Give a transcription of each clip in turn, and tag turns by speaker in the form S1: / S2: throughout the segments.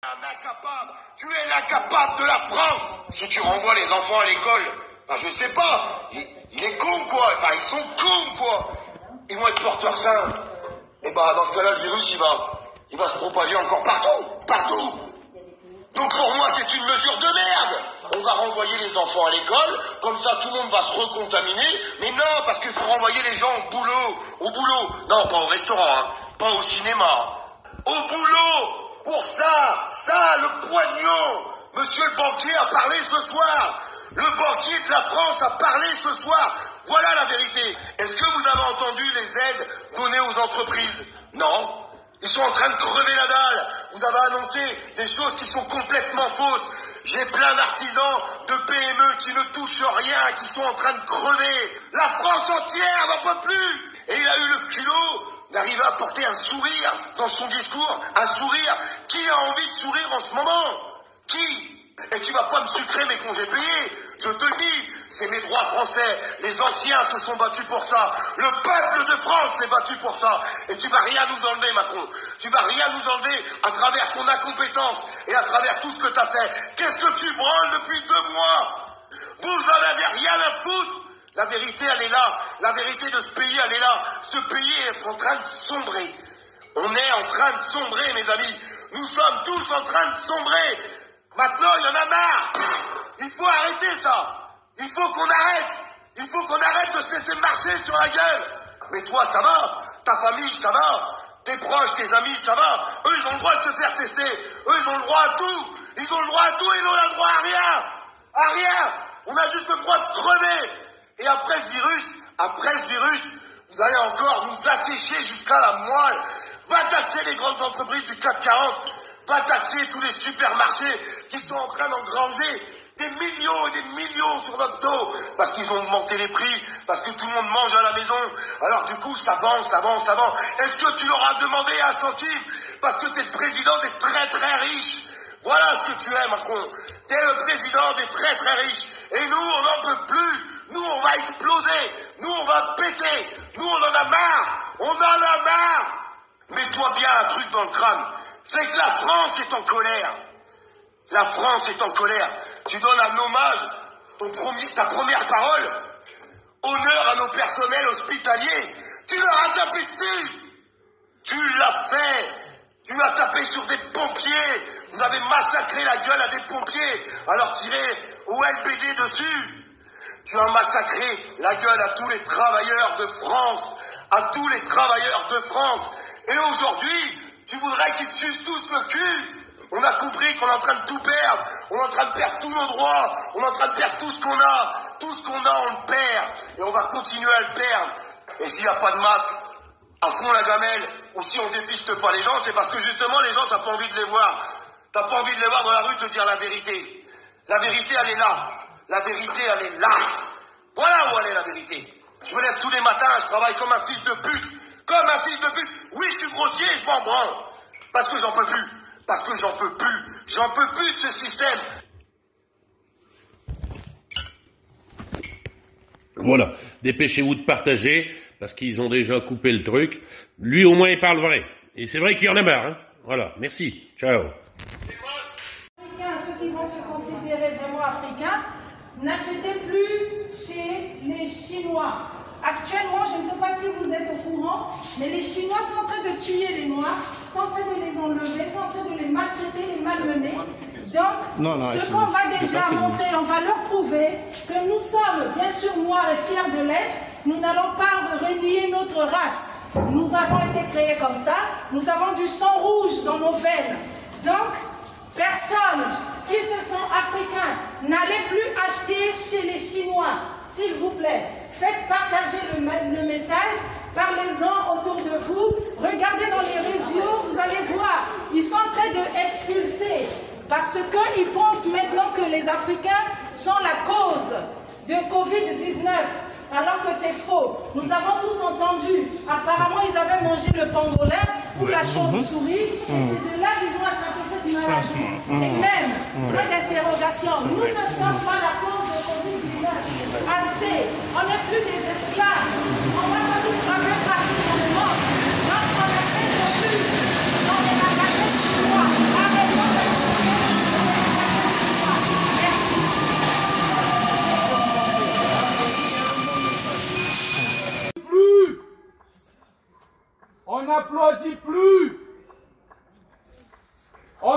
S1: un incapable. Tu es l'incapable de la France. Si tu renvoies les enfants à l'école, ben je sais pas, il est con quoi, enfin ils sont cons quoi. Ils vont être porteurs sains. Et bah dans ce cas-là, le virus il va se propager encore partout. Donc pour moi c'est une mesure de merde. On va renvoyer les enfants à l'école, comme ça tout le monde va se recontaminer. Mais non, parce qu'il faut renvoyer les gens au boulot. Non, pas au restaurant, hein, pas au cinéma. Au boulot. Pour ça, le poignon. Monsieur le banquier a parlé ce soir. Le banquier de la France a parlé ce soir. Voilà la vérité. Est-ce que vous avez entendu les aides données aux entreprises? Non. Ils sont en train de crever la dalle. Vous avez annoncé des choses qui sont complètement fausses. J'ai plein d'artisans, de PME qui ne touchent rien, qui sont en train de crever. La France entière n'en peut plus. Et il a eu le culot d'arriver à porter un sourire dans son discours. Un sourire. Qui a envie de sourire en ce moment? Qui? Et tu vas pas me sucrer mes congés payés. Je te le dis, c'est mes droits français. Les anciens se sont battus pour ça. Le peuple de France s'est battu pour ça. Et tu vas rien nous enlever, Macron. Tu vas rien nous enlever à travers ton incompétence et à travers tout ce que t'as fait. Qu'est-ce que tu branles depuis 2 mois? Vous en avez rien à foutre. La vérité, elle est là. La vérité de ce pays, elle est là. Ce pays est en train de sombrer. On est en train de sombrer, mes amis. Nous sommes tous en train de sombrer. Maintenant, il y en a marre. Il faut arrêter ça. Il faut qu'on arrête. Il faut qu'on arrête de se laisser marcher sur la gueule. Mais toi, ça va. Ta famille, ça va. Tes proches, tes amis, ça va. Eux, ils ont le droit de se faire tester. Eux, ils ont le droit à tout. Ils ont le droit à tout et nous, on a le droit à rien. À rien. On a juste le droit de crever. Et après ce virus, vous allez encore nous assécher jusqu'à la moelle. Va taxer les grandes entreprises du CAC 40. Va taxer tous les supermarchés qui sont en train d'engranger des millions et des millions sur notre dos, parce qu'ils ont augmenté les prix, parce que tout le monde mange à la maison. Alors du coup, ça vend. Est-ce que tu leur as demandé un centime? Parce que tu es le président des très très riches. Voilà ce que tu es, Macron. Tu es le président des très très riches. Et nous, on n'en peut plus. Nous, on va exploser. Nous, on va péter. Nous, on en a marre. On en a marre. Mets-toi bien un truc dans le crâne. C'est que la France est en colère. La France est en colère. Tu donnes un hommage, ta première parole, honneur à nos personnels hospitaliers. Tu leur as tapé dessus. Tu l'as fait. Tu as tapé sur des pompiers. Vous avez massacré la gueule à des pompiers. Alors tirez au LBD dessus. Tu as massacré la gueule à tous les travailleurs de France. À tous les travailleurs de France. Et aujourd'hui, tu voudrais qu'ils te sucent tous le cul. On a compris qu'on est en train de tout perdre. On est en train de perdre tous nos droits. On est en train de perdre tout ce qu'on a. Tout ce qu'on a, on le perd. Et on va continuer à le perdre. Et s'il n'y a pas de masque, à fond la gamelle, ou si on dépiste pas les gens, c'est parce que justement les gens, t'as pas envie de les voir. T'as pas envie de les voir dans la rue te dire la vérité. La vérité, elle est là. La vérité, elle est là. Voilà où elle est la vérité. Je me lève tous les matins, je travaille comme un fils de pute. Comme un fils de pute. Oui, je suis grossier, je m'en branle. Parce que j'en peux plus. Parce que j'en peux plus. J'en peux plus de ce système.
S2: Voilà. Dépêchez-vous de partager, parce qu'ils ont déjà coupé le truc. Lui, au moins, il parle vrai. Et c'est vrai qu'il y en a marre. Hein. Voilà. Merci. Ciao.
S3: Ceux qui vont se considérer vraiment africains, n'achetez plus chez les Chinois. Actuellement, je ne sais pas si vous êtes au courant, mais les Chinois sont en train de tuer les Noirs, sont en train de les enlever, sont en train de les maltraiter, les malmener. Donc, ce qu'on va déjà montrer, on va leur prouver que nous sommes bien sûr noirs et fiers de l'être. Nous n'allons pas renier notre race. Nous avons été créés comme ça. Nous avons du sang rouge dans nos veines. Donc, personnes qui se sont africains, n'allez plus acheter chez les Chinois, s'il vous plaît. Faites partager le message, parlez-en autour de vous. Regardez dans les réseaux, vous allez voir, ils sont en train d'expulser. Parce qu'ils pensent maintenant que les Africains sont la cause de Covid-19. Alors que c'est faux. Nous avons tous entendu. Apparemment, ils avaient mangé le pangolin ou la chauve-souris. Et c'est de là qu'ils ont attrapé cette maladie. Et même, point d'interrogation, nous ne sommes pas la cause de Covid-19. Assez. On n'est plus des esclaves. On va pas nous frapper partout dans le monde. Donc, on n'achète plus dans les magasins chinois. Arrêtons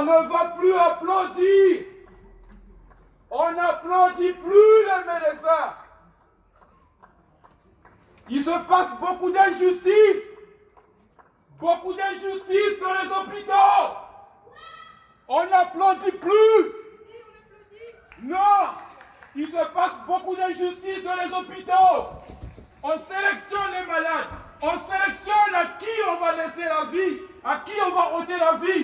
S4: On ne va plus applaudir. On n'applaudit plus les médecins. Il se passe beaucoup d'injustice. Beaucoup d'injustice dans les hôpitaux. On n'applaudit plus. Non. Il se passe beaucoup d'injustice dans les hôpitaux. On sélectionne les malades. On sélectionne à qui on va laisser la vie, à qui on va ôter la vie.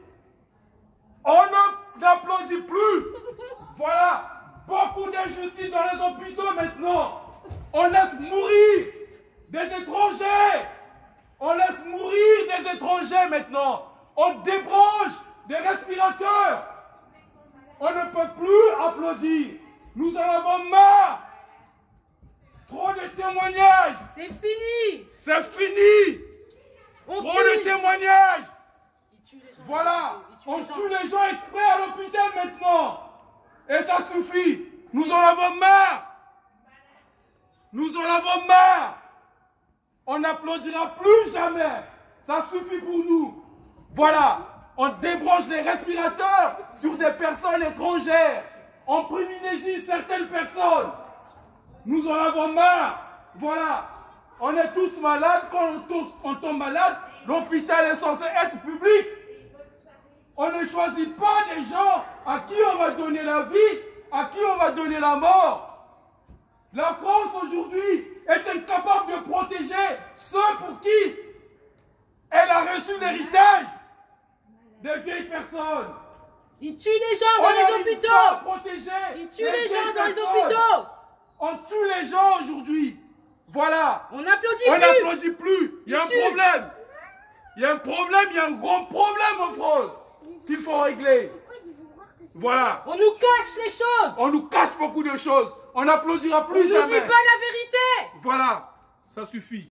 S4: On n'applaudit plus. Voilà. Beaucoup d'injustice dans les hôpitaux maintenant. On laisse mourir des étrangers. On laisse mourir des étrangers maintenant. On débranche des respirateurs. On ne peut plus applaudir. Nous en avons marre. Trop de témoignages.
S3: C'est fini.
S4: C'est fini.
S3: On
S4: Trop
S3: tue.
S4: de témoignages.
S3: Ils tuent les gens.
S4: Voilà.
S3: Ils
S4: On
S3: tuent les gens.
S4: tue les gens exprès à l'hôpital maintenant. Et ça suffit. Nous en avons marre. Nous en avons marre. On n'applaudira plus jamais. Ça suffit pour nous. Voilà. On débranche les respirateurs sur des personnes étrangères. On privilégie certaines personnes. Nous en avons marre. Voilà. On est tous malades. Quand on tombe malade, l'hôpital est censé être public. On ne choisit pas des gens à qui on va donner la vie, à qui on va donner la mort. La France aujourd'hui est incapable de protéger ceux pour qui elle a reçu l'héritage des vieilles personnes.
S3: Ils tuent les gens dans les hôpitaux. Ils tuent les gens dans les hôpitaux.
S4: On tue les gens aujourd'hui. Voilà.
S3: On n'applaudit
S4: On
S3: plus.
S4: n'applaudit plus. Il y a un
S3: Ils tuent.
S4: problème. Il y a un problème, il y a un grand problème en France qu'il faut régler. Voilà.
S3: On nous cache les choses.
S4: On nous cache beaucoup de choses. On n'applaudira plus
S3: On ne
S4: jamais.
S3: nous dit pas la vérité.
S4: Voilà. Ça suffit.